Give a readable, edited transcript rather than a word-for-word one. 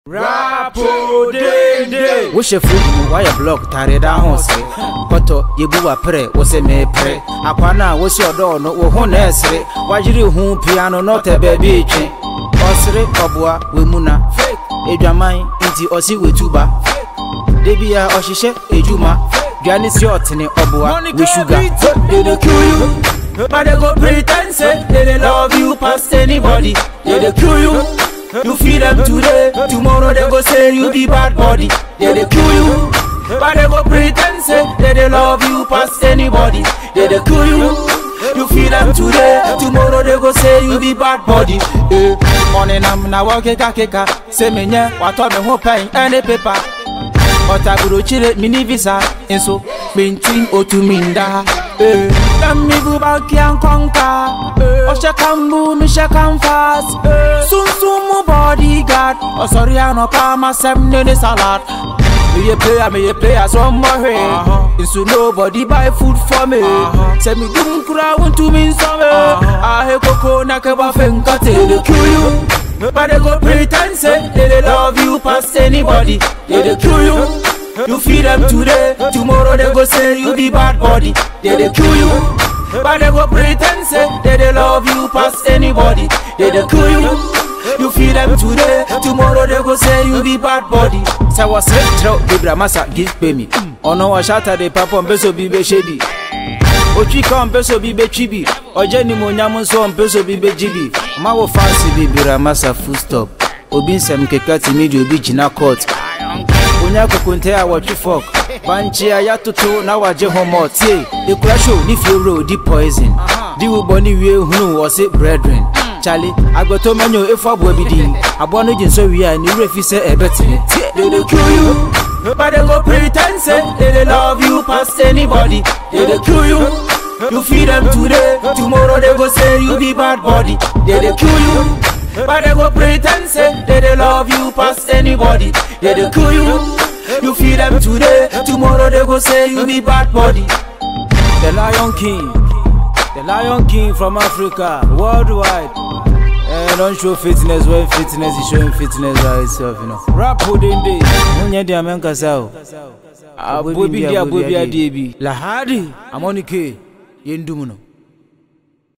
Rapo dende. Wo shefu why a block tare da ho se. Koto yebu wa pre wo se me pre. Akwana wo si odo no wo ho na esre. Wajiri hu piano no te baby twi. Osre obua we muna. Edwaman inti osi wetuba. Debia ohihye ejuma. Dwane si otene obua we sugar. They dey kill you, but they go pretend say they love you past anybody. They dey kill you. You feed them today, tomorrow they go say you be bad body. They kill you, but they go pretend say they love you past anybody. They kill you. You feed them today, tomorrow they go say you be bad body. Morning I'm na walk keka, say me nye, what on me hope any paper. But I go chile mini visa, and so maintain otuminda. Let me go back and conquer. Osha kambu, me shakam fast. Soon my bodyguard. Oh sorry I no kama semne salad. Me a player some more hey. So nobody buy food for me. Say me dum kura want to mean some. I he koko na keba fenka te dey kill you. But they go pretend say they love you past anybody. They dey kill you. You feed them today, tomorrow they go say you be bad body. They kill you, but they go pretend say they love you past anybody. They kill you. You feed them today, tomorrow they go say you be bad body. Say was retro Bibra Masa give pay me. Ono wa shatter the papa mbeso bibe shebi. Ochi ka mbeso bibe chibi. Oje ni monyam so mbeso bibe jibi. Ma wo fancy Bibra Masa full stop. Obi nsem kekati media obi jina court. Onya kokunte a watch fork. Banchi aya toto na waje homo tie. E kura show ni fero di poison. Di wo boni wie hunu wo se brethren. Charlie, agboto manyo efo abo bidi. Abo no jinso wi a ni refi se ebetini. They kill you, but they go pretend say they love you past anybody. They kill you. You feed them today, tomorrow they go say you be bad body. They kill you. But they go pretend say they love you past anybody. They kill you. You feed them today, tomorrow they go say you be bad body. The Lion King from Africa, worldwide. Don't show fitness when fitness is showing fitness by itself, you know. Rapo dende, munye di amenka sao. Abobi dia DB. Lahadi, amonike, yendumuno.